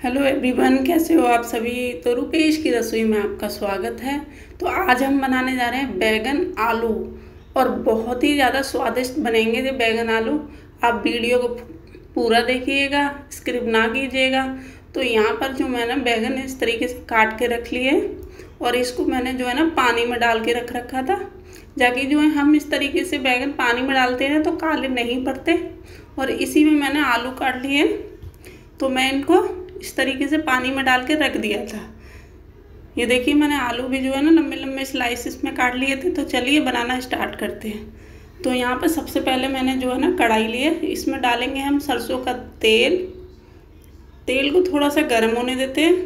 Hello everyone, कैसे हो आप सभी। तो रुपेश की रसोई में आपका स्वागत है। तो आज हम बनाने जा रहे हैं बैगन आलू, और बहुत ही ज़्यादा स्वादिष्ट बनेंगे ये बैगन आलू। आप वीडियो को पूरा देखिएगा, स्किप ना कीजिएगा। तो यहाँ पर जो मैंने बैगन इस तरीके से काट के रख लिए, और इसको मैंने जो है ना पानी में डाल के रख रखा था, जाकि जो है हम इस तरीके से बैगन पानी में डालते हैं तो काले नहीं पड़ते। और इसी में मैंने आलू काट लिए, तो मैं इनको इस तरीके से पानी में डाल के रख दिया था। ये देखिए, मैंने आलू भी जो है ना लंबे लंबे स्लाइसिस में काट लिए थे। तो चलिए बनाना स्टार्ट करते हैं। तो यहाँ पर सबसे पहले मैंने जो है ना कढ़ाई ली है, इसमें डालेंगे हम सरसों का तेल। तेल को थोड़ा सा गर्म होने देते हैं।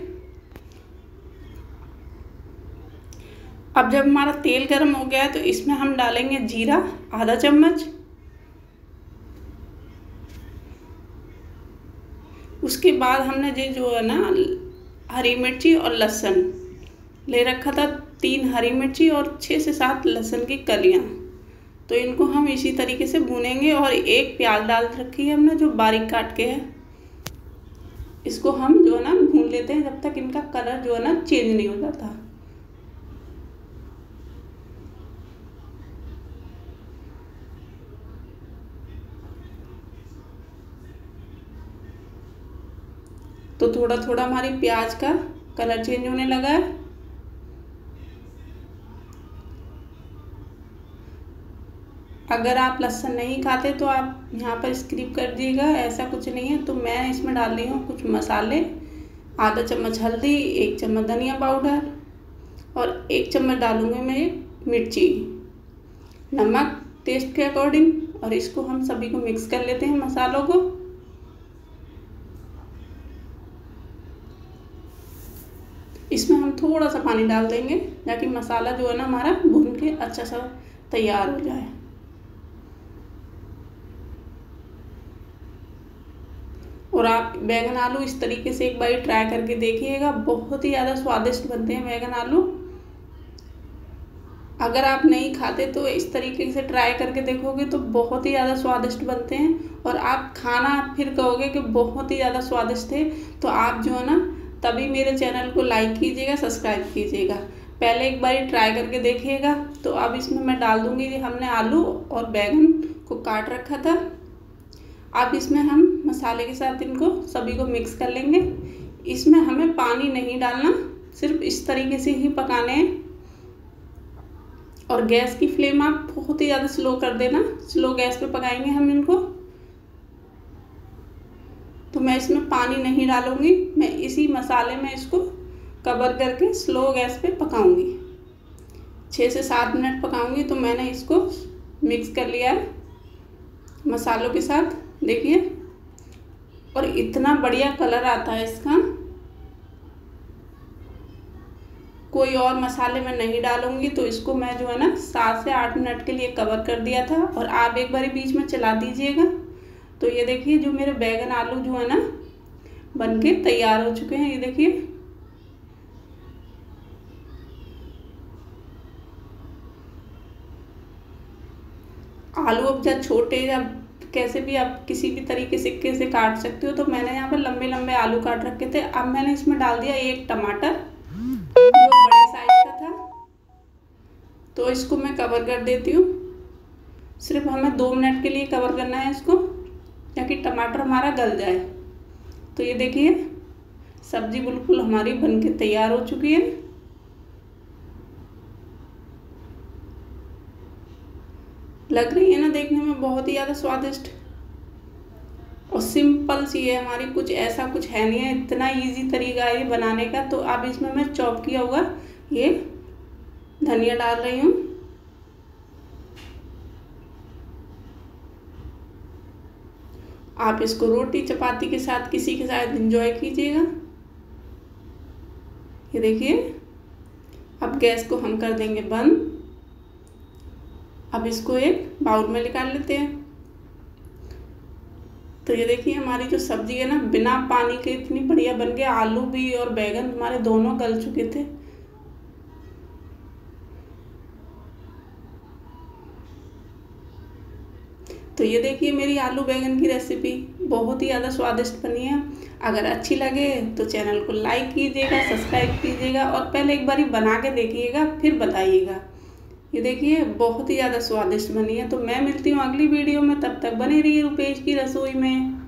अब जब हमारा तेल गर्म हो गया है तो इसमें हम डालेंगे जीरा आधा चम्मच। उसके बाद हमने जो है ना हरी मिर्ची और लहसुन ले रखा था, 3 हरी मिर्ची और 6 से 7 लहसुन की कलियां। तो इनको हम इसी तरीके से भूनेंगे। और एक प्याज डाल रखी है हमने जो बारीक काट के है, इसको हम जो है ना भून लेते हैं जब तक इनका कलर जो है ना चेंज नहीं हो जाता। तो थोड़ा थोड़ा हमारी प्याज का कलर चेंज होने लगा है। अगर आप लहसुन नहीं खाते तो आप यहाँ पर स्किप कर दीजिएगा, ऐसा कुछ नहीं है। तो मैं इसमें डाल रही हूँ कुछ मसाले, आधा चम्मच हल्दी, 1 चम्मच धनिया पाउडर, और 1 चम्मच डालूंगी मैं मिर्ची, नमक टेस्ट के अकॉर्डिंग। और इसको हम सभी को मिक्स कर लेते हैं मसालों को। इसमें हम थोड़ा सा पानी डाल देंगे ताकि मसाला जो है ना हमारा भून के अच्छा सा तैयार हो जाए। और आप बैगन आलू इस तरीके से एक बार ट्राई करके देखिएगा, बहुत ही ज़्यादा स्वादिष्ट बनते हैं बैगन आलू। अगर आप नहीं खाते तो इस तरीके से ट्राई करके देखोगे तो बहुत ही ज़्यादा स्वादिष्ट बनते हैं। और आप खाना फिर कहोगे कि बहुत ही ज़्यादा स्वादिष्ट थे। तो आप जो है ना तभी मेरे चैनल को लाइक कीजिएगा, सब्सक्राइब कीजिएगा। पहले एक बार ट्राई करके देखिएगा। तो अब इसमें मैं डाल दूँगी कि हमने आलू और बैगन को काट रखा था। अब इसमें हम मसाले के साथ इनको सभी को मिक्स कर लेंगे। इसमें हमें पानी नहीं डालना, सिर्फ इस तरीके से ही पकाने हैं। और गैस की फ्लेम आप बहुत ही ज़्यादा स्लो कर देना, स्लो गैस पे पकाएंगे हम इनको। तो मैं इसमें पानी नहीं डालूंगी, मैं इसी मसाले में इसको कवर करके स्लो गैस पे पकाऊंगी। 6 से 7 मिनट पकाऊंगी। तो मैंने इसको मिक्स कर लिया है मसालों के साथ, देखिए। और इतना बढ़िया कलर आता है इसका। कोई और मसाले मैं नहीं डालूंगी। तो इसको मैं जो है ना 7 से 8 मिनट के लिए कवर कर दिया था। और आप एक बार बीच में चला दीजिएगा। तो ये देखिए, जो मेरे बैगन आलू जो है ना बनके तैयार हो चुके हैं। ये देखिए, आलू अब जब छोटे या कैसे भी आप किसी भी तरीके सिक्के से काट सकते हो। तो मैंने यहाँ पर लंबे लंबे आलू काट रखे थे। अब मैंने इसमें डाल दिया 1 टमाटर जो बड़े साइज का था। तो इसको मैं कवर कर देती हूँ। सिर्फ हमें 2 मिनट के लिए कवर करना है इसको, ताकि टमाटर हमारा गल जाए। तो ये देखिए, सब्जी बिल्कुल हमारी बनके तैयार हो चुकी है। लग रही है ना देखने में बहुत ही ज़्यादा स्वादिष्ट। और सिंपल सी है हमारी, कुछ ऐसा कुछ है नहीं है, इतना इजी तरीका है ये बनाने का। तो अब इसमें मैं चॉप किया हुआ ये धनिया डाल रही हूँ। आप इसको रोटी चपाती के साथ किसी के साथ एंजॉय कीजिएगा। ये देखिए, अब गैस को हम कर देंगे बंद। अब इसको एक बाउल में निकाल लेते हैं। तो ये देखिए, हमारी जो सब्जी है ना बिना पानी के इतनी बढ़िया बन गया। आलू भी और बैगन हमारे दोनों गल चुके थे। तो ये देखिए मेरी आलू बैंगन की रेसिपी बहुत ही ज़्यादा स्वादिष्ट बनी है। अगर अच्छी लगे तो चैनल को लाइक कीजिएगा, सब्सक्राइब कीजिएगा और पहले एक बारी बना के देखिएगा, फिर बताइएगा। ये देखिए बहुत ही ज़्यादा स्वादिष्ट बनी है। तो मैं मिलती हूँ अगली वीडियो में, तब तक बने रहिए रुपेश की रसोई में।